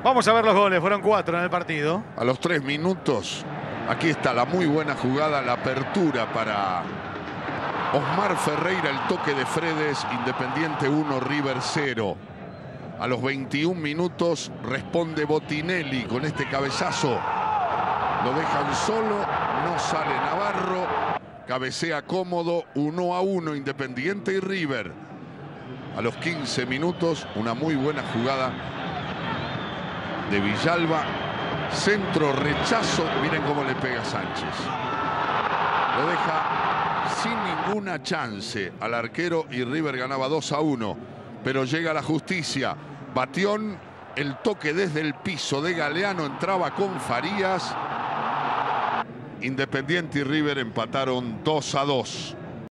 Vamos a ver los goles, fueron 4 en el partido. A los 3 minutos, aquí está la muy buena jugada, la apertura para Osmar Ferreira, el toque de Fredes, Independiente 1, River 0. A los 21 minutos responde Botinelli con este cabezazo. Lo dejan solo, no sale Navarro, cabecea cómodo, 1-1 Independiente y River. A los 15 minutos, una muy buena jugada de Villalba, centro, rechazo, miren cómo le pega Sánchez. Lo deja sin ninguna chance al arquero y River ganaba 2-1, pero llega la justicia. Batión, el toque desde el piso de Galeano, entraba con Farías. Independiente y River empataron 2-2.